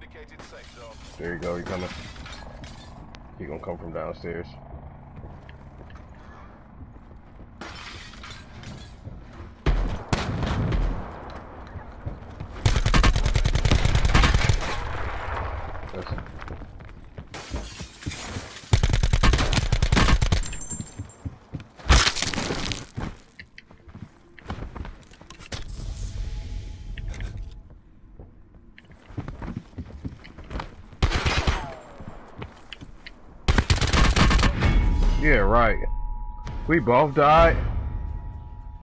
vacated safe zone. There you go, he coming. He gonna come from downstairs. Yeah, right. We both died.